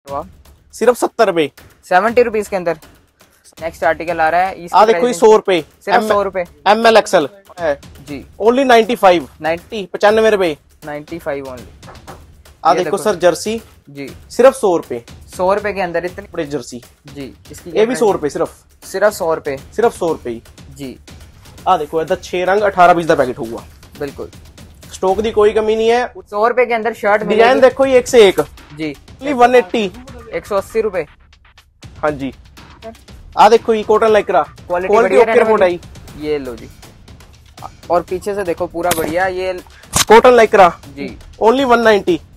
सिर्फ 70 रुपए, 70 रुपीज के अंदर। नेक्स्ट आर्टिकल आ रहा है, देखो 100 रुपए, सिर्फ 100 रुपए ML XL है जी, ओनली 95 95 रुपए, 95 ओनली। देखो सर जर्सी जी, सिर्फ 100 रुपए, 100 रुपए के अंदर इतनी बड़े जर्सी जी। इसकी ये भी 100 रुपए, सिर्फ 100 रुपए सिर्फ 100 रुपए जी। देखो इधर 6 रंग 18 पीस का पैकेट हुआ, बिल्कुल स्टॉक की कोई कमी नहीं है। 100 रुपए के अंदर शर्ट डिजाइन देखो ये एक से एक जी, 180 180 रुपए। हाँ जी, देखो ये cotton Lycra, quality okay report आई, ये लो जी। और पीछे से देखो पूरा बढ़िया, ये कॉटन लाइक्रा जी ओनली 190